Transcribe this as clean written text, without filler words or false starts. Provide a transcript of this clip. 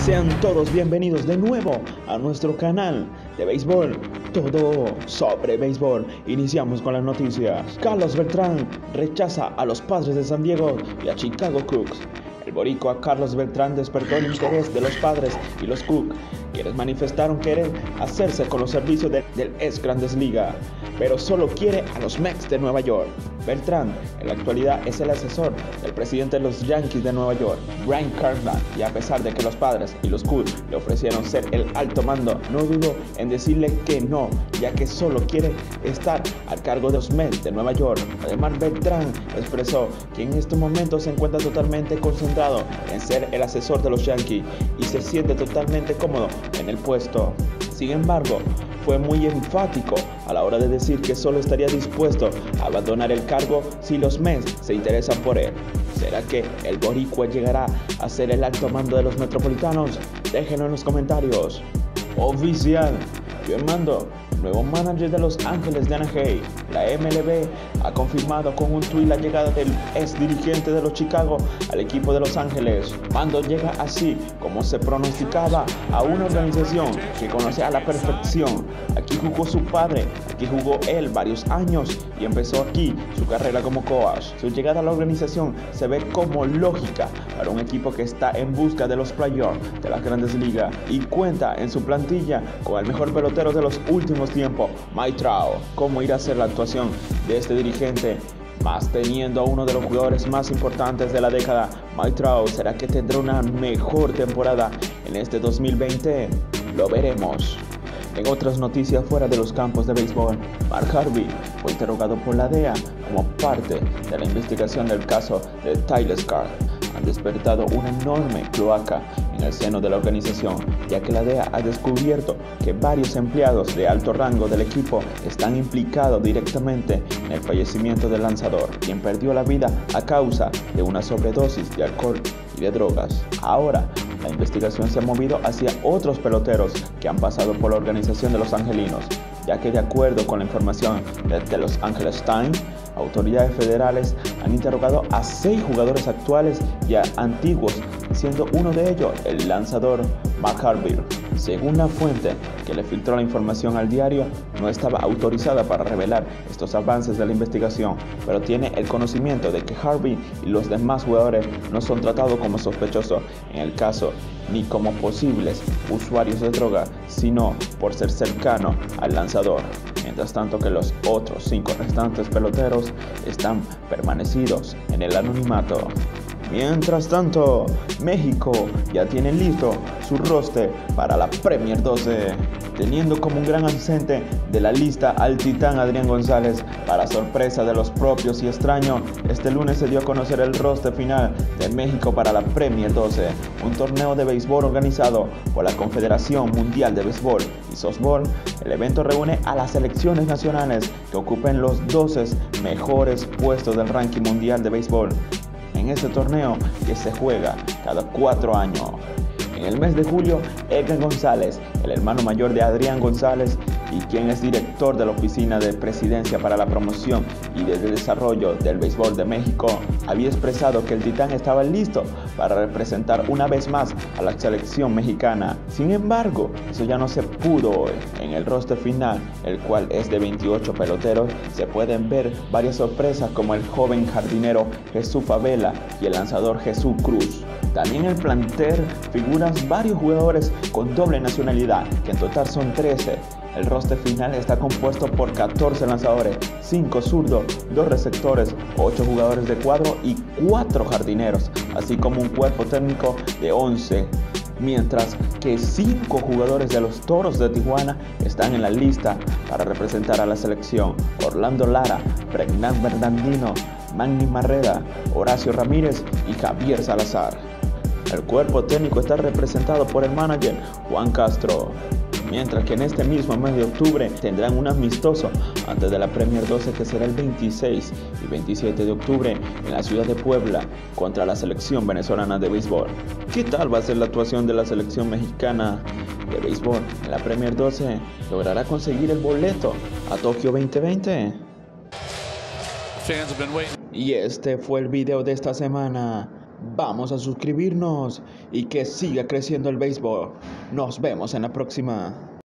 Sean todos bienvenidos de nuevo a nuestro canal de béisbol, todo sobre béisbol. Iniciamos con las noticias. Carlos Beltrán rechaza a los Padres de San Diego y a Chicago Cubs. El boricua Carlos Beltrán despertó el interés de los Padres y los Cubs, quienes manifestaron querer hacerse con los servicios del ex Grandes Ligas, pero solo quiere a los Mets de Nueva York. Beltrán en la actualidad es el asesor del presidente de los Yankees de Nueva York, Brian Cashman, y a pesar de que los Padres y los Cubs le ofrecieron ser el alto mando, no dudó en decirle que no, ya que solo quiere estar al cargo de los Mets de Nueva York. Además, Beltrán expresó que en este momento se encuentra totalmente concentrado en ser el asesor de los Yankees y se siente totalmente cómodo en el puesto. Sin embargo, fue muy enfático a la hora de decir que solo estaría dispuesto a abandonar el cargo si los Mets se interesan por él. ¿Será que el boricua llegará a ser el alto mando de los Metropolitanos? Déjenlo en los comentarios. Oficial, firmando nuevo manager de Los Ángeles de Anaheim. La MLB ha confirmado con un tuit la llegada del ex dirigente de los Chicago al equipo de Los Ángeles. Mando llega así como se pronosticaba a una organización que conoce a la perfección. Aquí jugó su padre, aquí jugó él varios años y empezó aquí su carrera como coach. Su llegada a la organización se ve como lógica para un equipo que está en busca de los playoffs de las Grandes Ligas y cuenta en su plantilla con el mejor pelotero de los últimos tiempos, Mike Trout. ¿Cómo irá a ser la actuación de este dirigente? Más teniendo a uno de los jugadores más importantes de la década, Mike Trout, ¿será que tendrá una mejor temporada en este 2020? Lo veremos. En otras noticias fuera de los campos de béisbol, Mark Harvey fue interrogado por la DEA como parte de la investigación del caso de Tyler Skaggs. Han despertado una enorme cloaca en el seno de la organización, ya que la DEA ha descubierto que varios empleados de alto rango del equipo están implicados directamente en el fallecimiento del lanzador, quien perdió la vida a causa de una sobredosis de alcohol y de drogas. Ahora, la investigación se ha movido hacia otros peloteros que han pasado por la organización de los angelinos, ya que de acuerdo con la información de Los Angeles Times, autoridades federales han interrogado a 6 jugadores actuales y a antiguos, siendo uno de ellos el lanzador Mark Harvey. Según la fuente que le filtró la información al diario, no estaba autorizada para revelar estos avances de la investigación, pero tiene el conocimiento de que Harvey y los demás jugadores no son tratados como sospechosos en el caso ni como posibles usuarios de droga, sino por ser cercano al lanzador. Mientras tanto que los otros 5 restantes peloteros están permanecidos en el anonimato. Mientras tanto, México ya tiene listo su roster para la Premier 12, teniendo como un gran ausente de la lista al titán Adrián González. Para sorpresa de los propios y extraños, este lunes se dio a conocer el roster final de México para la Premier 12, un torneo de béisbol organizado por la Confederación Mundial de Béisbol y Softball. El evento reúne a las selecciones nacionales que ocupen los 12 mejores puestos del ranking mundial de béisbol en este torneo que se juega cada 4 años. En el mes de julio, Edgar González, el hermano mayor de Adrián González y quien es director de la Oficina de Presidencia para la Promoción y del Desarrollo del Béisbol de México, había expresado que el titán estaba listo para representar una vez más a la selección mexicana. Sin embargo, eso ya no se pudo hoy. En el roster final, el cual es de 28 peloteros, se pueden ver varias sorpresas como el joven jardinero Jesús Favela y el lanzador Jesús Cruz. También en el plantel figuran varios jugadores con doble nacionalidad, que en total son 13. El roster final está compuesto por 14 lanzadores, 5 zurdos, 2 receptores, 8 jugadores de cuadro y 4 jardineros, así como un cuerpo técnico de 11. Mientras que 5 jugadores de los Toros de Tijuana están en la lista para representar a la selección: Orlando Lara, Fernán Bernardino, Manny Marrera, Horacio Ramírez y Javier Salazar. El cuerpo técnico está representado por el manager Juan Castro, mientras que en este mismo mes de octubre tendrán un amistoso antes de la Premier 12, que será el 26 y 27 de octubre en la ciudad de Puebla contra la selección venezolana de béisbol. ¿Qué tal va a ser la actuación de la selección mexicana de béisbol en la Premier 12? ¿Logrará conseguir el boleto a Tokio 2020? Y este fue el video de esta semana. Vamos a suscribirnos y que siga creciendo el béisbol. Nos vemos en la próxima.